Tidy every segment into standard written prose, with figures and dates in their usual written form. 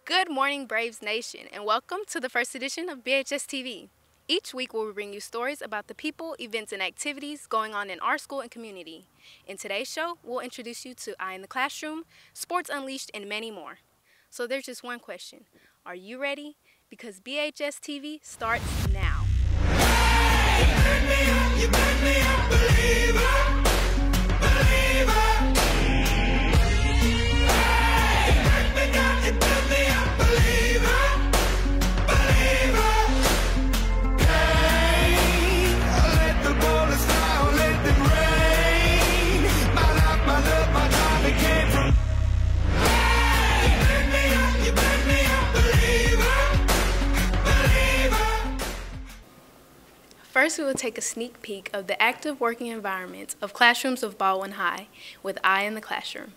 Good morning, Braves Nation, and welcome to the first edition of BHS TV. Each week, we'll bring you stories about the people, events, and activities going on in our school and community. In today's show, we'll introduce you to Eye in the Classroom, Sports Unleashed, and many more. So there's just one question. Are you ready? Because BHS TV starts now. You make me a believer, believer. First, we will take a sneak peek of the active working environment of classrooms of Baldwin High with Eye in the Classroom.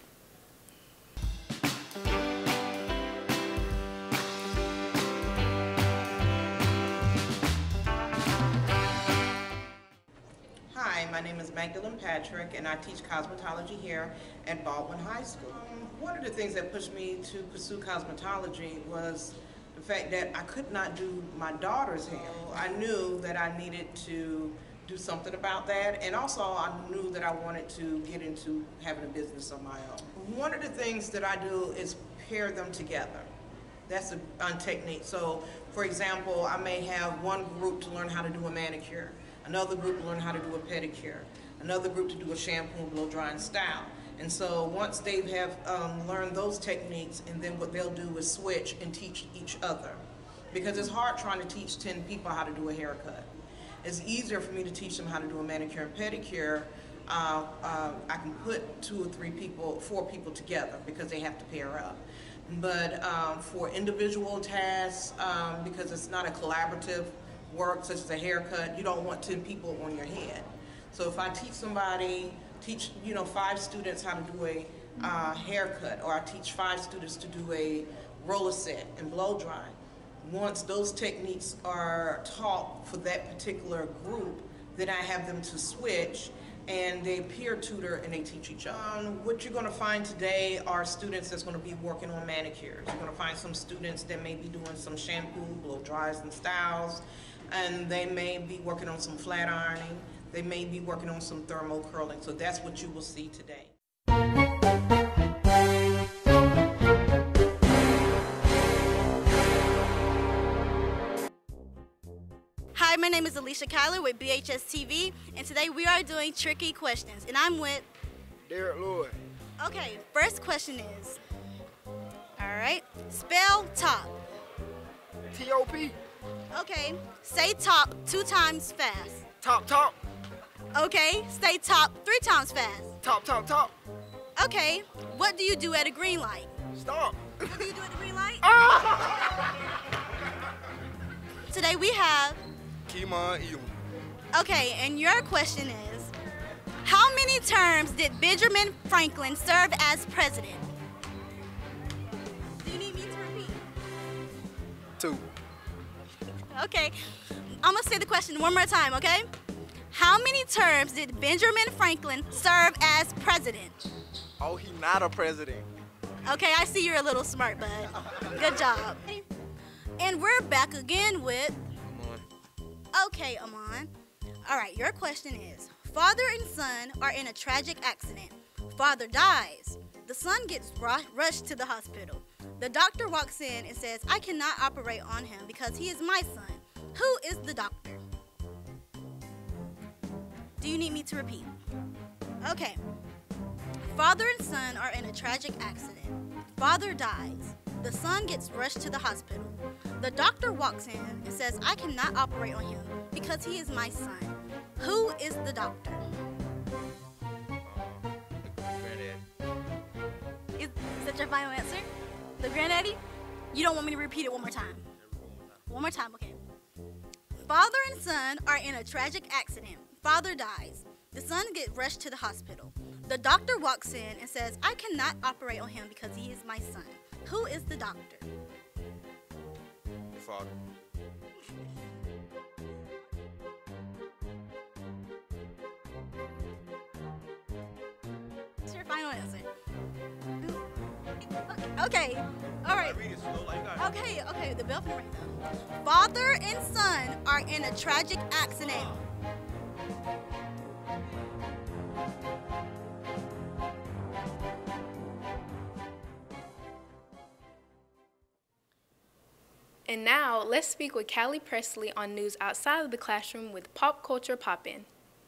Hi, my name is Magdalene Patrick, and I teach cosmetology here at Baldwin High School. One of the things that pushed me to pursue cosmetology was the fact that I could not do my daughter's hair. I knew that I needed to do something about that, and also I knew that I wanted to get into having a business of my own. One of the things that I do is pair them together. That's a technique. So, for example, I may have one group to learn how to do a manicure, another group to learn how to do a pedicure, another group to do a shampoo, blow dry, and style. And so once they have learned those techniques, and then what they'll do is switch and teach each other. Because it's hard trying to teach 10 people how to do a haircut. It's easier for me to teach them how to do a manicure and pedicure. I can put 2 or 3 people, 4 people together because they have to pair up. But for individual tasks, because it's not a collaborative work such as a haircut, you don't want 10 people on your head. So if I teach somebody, 5 students how to do a haircut, or I teach 5 students to do a roller set and blow dry, once those techniques are taught for that particular group, then I have them to switch, and they peer tutor and they teach each other. What you're going to find today are students that's going to be working on manicures. You're going to find some students that may be doing some shampoo, blow dries, and styles, and they may be working on some flat ironing. They may be working on some thermal curling. So that's what you will see today. Hi, my name is Alicia Kyler with BHS TV, and today we are doing tricky questions, and I'm with Derek Lloyd. Okay, first question is, all right, spell top. T-O-P. Okay, say top 2 times fast. Top, top. Okay, say top 3 times fast. Top, top, top. Okay, what do you do at a green light? Stop. What do you do at a green light? Ah! Today we have Kimon Ewan. Okay, and your question is, how many terms did Benjamin Franklin serve as president? Do you need me to repeat? 2. Okay, I'm gonna say the question one more time, okay? How many terms did Benjamin Franklin serve as president? Oh, he not a president. Okay, I see you're a little smart, bud. Good job. And we're back again with Okay, Amon. All right, your question is, father and son are in a tragic accident. Father dies. The son gets rushed to the hospital. The doctor walks in and says, I cannot operate on him because he is my son. Who is the doctor? Do you need me to repeat? Okay. Father and son are in a tragic accident. Father dies. The son gets rushed to the hospital. The doctor walks in and says, I cannot operate on him because he is my son. Who is the doctor? Granddad. Is that your final answer? The granddaddy? You don't want me to repeat it one more time? One more time, okay. Father and son are in a tragic accident. Father dies. The son gets rushed to the hospital. The doctor walks in and says, I cannot operate on him because he is my son. Who is the doctor? The father. What's your final answer? Okay. All right. Read it slow like that. Okay, the bell finna ring though. Father and son are in a tragic accident. And now, let's speak with Callie Presley on news outside of the classroom with Pop Culture Pop-In.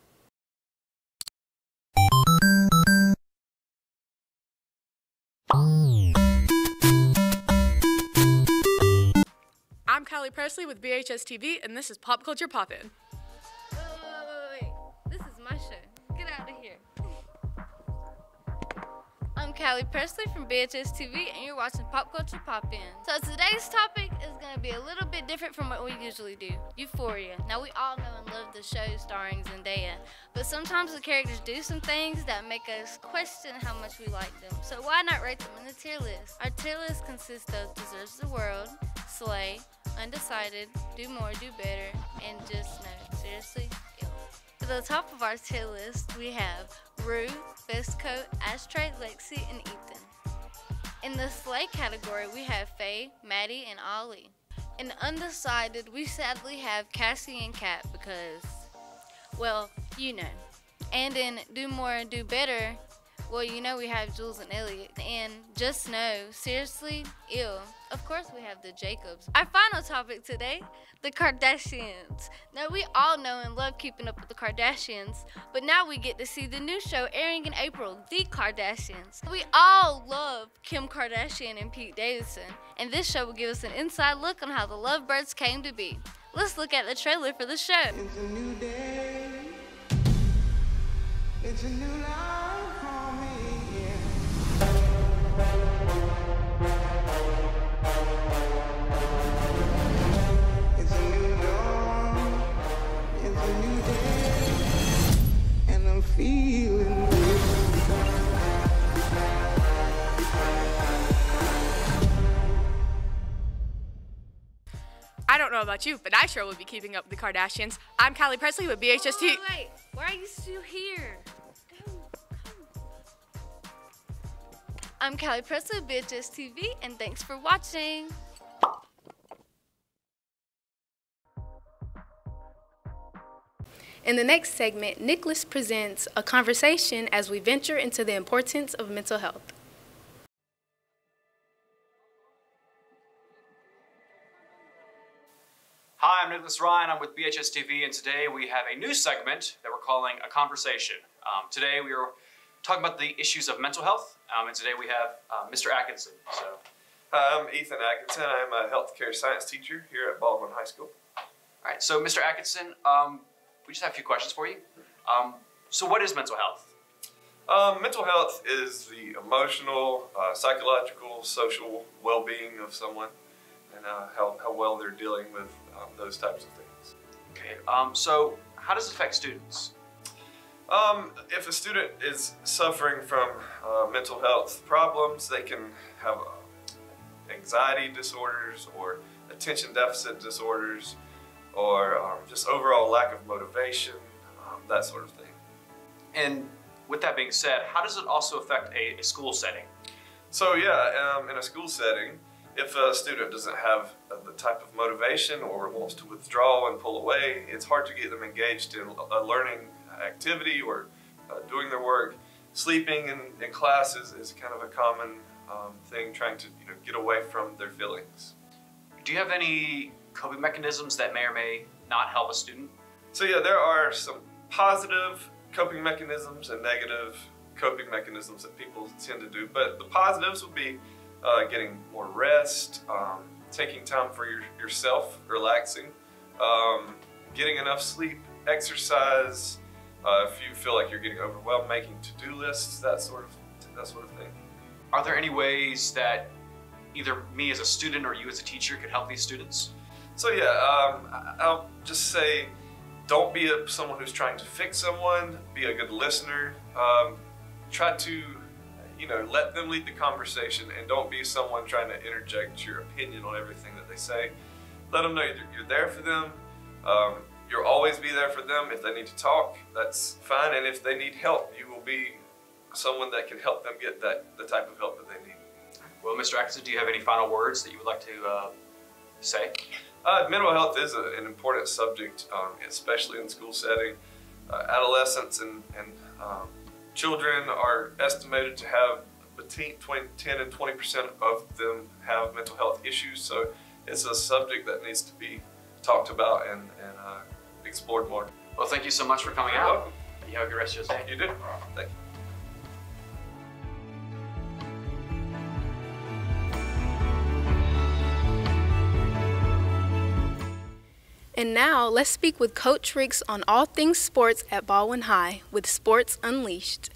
I'm Callie Presley with BHS TV, and this is Pop Culture Pop-In. Wait. This is my show. Get out of here. I'm Callie Presley from BHS TV, and you're watching Pop Culture Pop-In. So today's topic is going to be a little bit different from what we usually do. Euphoria. Now, we all know and love the show starring Zendaya, but sometimes the characters do some things that make us question how much we like them. So why not rate them in the tier list? Our tier list consists of Deserves the World, Slay, Undecided, Do More, Do Better, and Just No. Seriously? Ill. At the top of our tier list, we have Rue, Best Coat, Ashtray, Lexi, and Ethan. In the Slay category, we have Faye, Maddie, and Ollie. In Undecided, we sadly have Cassie and Kat because, well, you know. And in Do More and Do Better, well, you know we have Jules and Elliot. And Just Know, Seriously, Ill. Of course we have the Jacobs. Our final topic today, the Kardashians. Now we all know and love keeping up with the Kardashians, but now we get to see the new show airing in April, The Kardashians. We all love Kim Kardashian and Pete Davidson, and this show will give us an inside look on how the lovebirds came to be. Let's look at the trailer for the show. It's a new day. It's a new life for me. It's a new dawn. It's a new day. And I'm feeling good. I don't know about you, but I sure will be keeping up with the Kardashians. I'm Callie Presley with BHS TV. Wait, why are you still here? I'm Callie Presley with BHS TV, and thanks for watching. In the next segment, Nicholas presents a conversation as we venture into the importance of mental health. Hi, I'm Nicholas Ryan. I'm with BHS TV, and today we have a new segment that we're calling A Conversation. Today we are talking about the issues of mental health, and today we have Mr. Atkinson. Hi, I'm Ethan Atkinson. I'm a healthcare science teacher here at Baldwin High School. All right, so Mr. Atkinson, we just have a few questions for you. So what is mental health? Mental health is the emotional, psychological, social well-being of someone, and how well they're dealing with those types of things. Okay, so how does it affect students? If a student is suffering from mental health problems, they can have anxiety disorders or attention deficit disorders, or just overall lack of motivation, that sort of thing. And with that being said, how does it also affect a school setting? So yeah, in a school setting, if a student doesn't have the type of motivation or wants to withdraw and pull away, it's hard to get them engaged in a learning activity or doing their work. Sleeping in class is kind of a common thing, trying to get away from their feelings. Do you have any coping mechanisms that may or may not help a student? So yeah, there are some positive coping mechanisms and negative coping mechanisms that people tend to do, but the positives would be getting more rest, taking time for yourself, relaxing, getting enough sleep, exercise, if you feel like you're getting overwhelmed, making to-do lists, that sort of thing. Are there any ways that either me as a student or you as a teacher could help these students? So yeah, I'll just say, don't be someone who's trying to fix someone. Be a good listener. Try to, let them lead the conversation, and don't be someone trying to interject your opinion on everything that they say. Let them know you're there for them. You'll always be there for them. If they need to talk, that's fine. And if they need help, you will be someone that can help them get the type of help that they need. Well, Mr. Atkinson, do you have any final words that you would like to say? Mental health is an important subject, especially in the school setting. Adolescents and children are estimated to have between 10 and 20% of them have mental health issues, so it's a subject that needs to be talked about and explored more. Well, thank you so much for coming out. You're welcome. You have a good rest of your day. You do. Thank you. And now, let's speak with Coach Ricks on all things sports at Baldwin High with Sports Unleashed.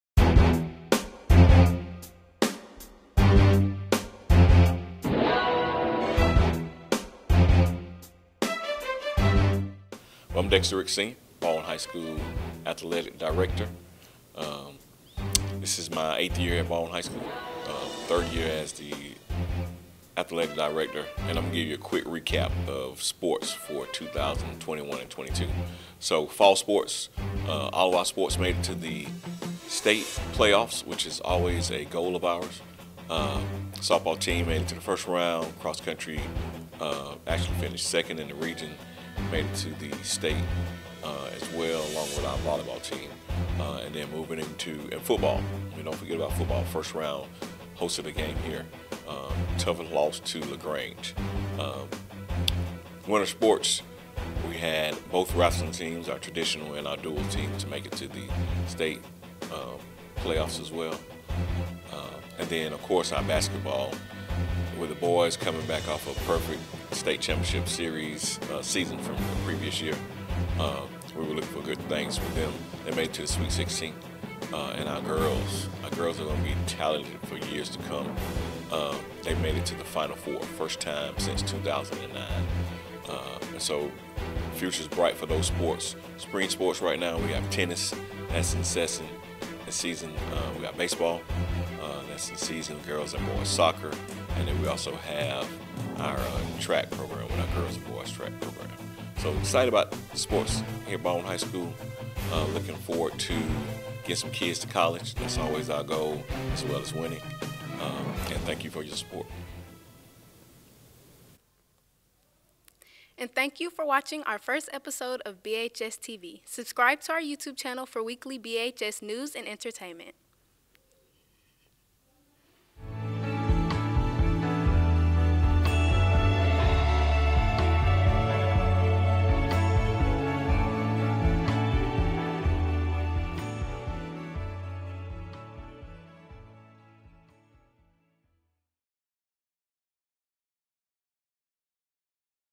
I'm Dexter Ricks, Baldwin High School Athletic Director. This is my 8th year at Baldwin High School, 3rd year as the Athletic Director, and I'm going to give you a quick recap of sports for 2021 and 22. So fall sports, all of our sports made it to the state playoffs, which is always a goal of ours. Softball team made it to the first round, cross country actually finished 2nd in the region, made it to the state as well, along with our volleyball team. And then moving into football. Don't forget about football. First round, hosted a game here. Tough loss to LaGrange. Winter sports, we had both wrestling teams, our traditional and our dual team, to make it to the state playoffs as well. And then, of course, our basketball, with the boys coming back off a perfect state championship series season from the previous year. We were looking for good things with them. They made it to the Sweet 16. And our girls are going to be talented for years to come. They made it to the Final Four, first time since 2009. And so the future's bright for those sports. Spring sports right now, we have tennis, that's in season. We got baseball, that's in season, girls and boys soccer. And then we also have our track program with our girls and boys track program. So excited about the sports here at Baldwin High School. Looking forward to get some kids to college. That's always our goal, as well as winning. And thank you for your support. And thank you for watching our first episode of BHS TV. Subscribe to our YouTube channel for weekly BHS news and entertainment.